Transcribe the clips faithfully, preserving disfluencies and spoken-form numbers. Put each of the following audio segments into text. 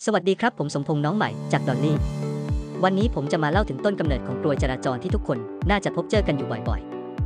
สวัสดีครับผมสมพงษ์น้องใหม่จากดอลลี่วันนี้ผมจะมาเล่าถึงต้นกำเนิดของกลวยจราจรที่ทุกคนน่าจะพบเจอกันอยู่บ่อย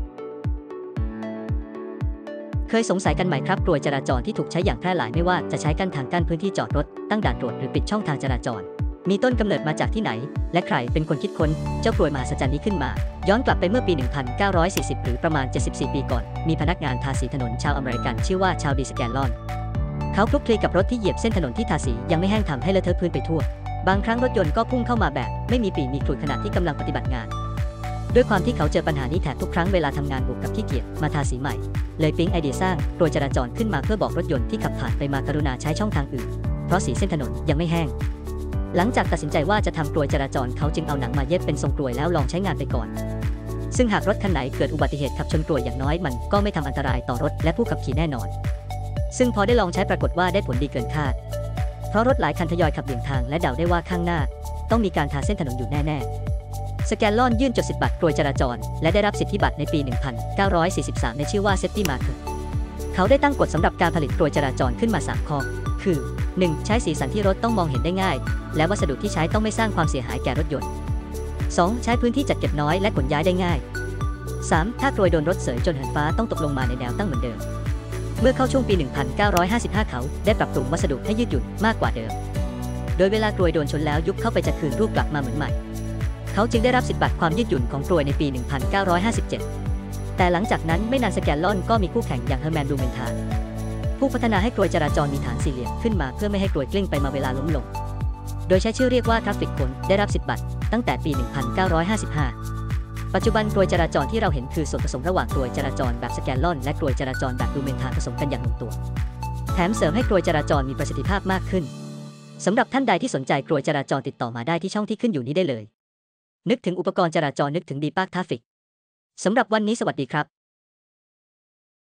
ๆเคยสงสัยกันไหมครับกลวยจราจรที่ถูกใช้อย่างแพร่หลายไม่ว่าจะใช้กั้นทางกั้นพื้นที่จอดรถตั้งด่านตรวจหรือปิดช่องทางจราจรมีต้นกำเนิดมาจากที่ไหนและใครเป็นคนคิดค้นเจ้ากลวยมหัศจรรย์นี้ขึ้นมาย้อนกลับไปเมื่อปี หนึ่งพันเก้าร้อยสี่สิบ หรือประมาณ เจ็ดสิบสี่ ปีก่อนมีพนักงานทาสีถนนชาวอเมริกันชื่อว่าชาวดีสแกนลอนเขาคลุกคลีกับรถที่เหยียบเส้นถนนที่ทาสียังไม่แห้งทำให้เลอะเทอะพื้นไปทั่วบางครั้งรถยนต์ก็พุ่งเข้ามาแบบไม่มีปีมีขลุ่ยขณะที่กำลังปฏิบัติงานด้วยความที่เขาเจอปัญหานี้แทบทุกครั้งเวลาทำงานบวกกับขี้เกียจมาทาสีใหม่เลยปิ๊งไอเดียสร้างกลวยจราจรขึ้นมาเพื่อบอกรถยนต์ที่ขับผ่านไปมากรุณาใช้ช่องทางอื่นเพราะสีเส้นถนนยังไม่แห้งหลังจากตัดสินใจว่าจะทำกลวยจราจรเขาจึงเอาหนังมาเย็บเป็นทรงกลวยแล้วลองใช้งานไปก่อนซึ่งหากรถคันไหนเกิดอุบัติเหตุขับชนกลวยอย่างน้อยมันก็ไม่ทำอันตรายต่อรถและผู้ขับขี่แน่นอนซึ่งพอได้ลองใช้ปรากฏว่าได้ผลดีเกินคาดเพราะรถหลายคันทยอยขับเบี่ยงทางและเดาได้ว่าข้างหน้าต้องมีการทาเส้นถนนอยู่แน่ๆสแกนลอนยื่นจดสิทธิบัตรกลวยจราจรและได้รับสิทธิบัตรในปี หนึ่งพันเก้าร้อยสี่สิบสาม ในชื่อว่า Safety Marker เขาได้ตั้งกฎสำหรับการผลิตกลวยจราจรขึ้นมาสามข้อคือ หนึ่ง ใช้สีสันที่รถต้องมองเห็นได้ง่ายและวัสดุที่ใช้ต้องไม่สร้างความเสียหายแก่รถยนต์ สอง ใช้พื้นที่จัดเก็บน้อยและขนย้ายได้ง่าย สาม ถ้ากลวยโดนรถเสยจนเหินฟ้าต้องตกลงมาในแนวตั้งเหมือนเดิมเมื่อเข้าช่วงปี หนึ่งพันเก้าร้อยห้าสิบห้า เขาได้ปรับปรุงวัสดุให้ยืดหยุ่นมากกว่าเดิมโดยเวลากลวยโดนชนแล้วยุบเข้าไปจะคืนรูปกลับมาเหมือนใหม่เขาจึงได้รับสิทธิบัตรความยืดหยุ่นของกลวยในปี หนึ่งพันเก้าร้อยห้าสิบเจ็ด แต่หลังจากนั้นไม่นานสแกนลอนก็มีคู่แข่งอย่างเฮอร์แมนบลูเมนทานผู้พัฒนาให้กลวยจราจรมีฐานสี่เหลี่ยมขึ้นมาเพื่อไม่ให้กลวยกลิ้งไปมาเวลาล้มลงโดยใช้ชื่อเรียกว่าทราฟฟิกโคนได้รับสิทธิบัตรตั้งแต่ปี หนึ่งพันเก้าร้อยห้าสิบห้า ปัจจุบันกลวยจราจรที่เราเห็นคือส่วนผสมระหว่างกลวยจราจรแบบสแกนลอนและกลวยจราจรแบบบลูเมนทานผสมกันอย่างลงตัวแถมเสริมให้กลวยจราจรมีประสิทธิภาพมากขึ้นสำหรับท่านใดที่สนใจกลวยจราจรติดต่อมาได้ที่ช่องที่ขึ้นอยู่นี้ได้เลยนึกถึงอุปกรณ์จราจรนึกถึงดีปาร์คทราฟฟิกสำหรับวันนี้สวัสดีครับ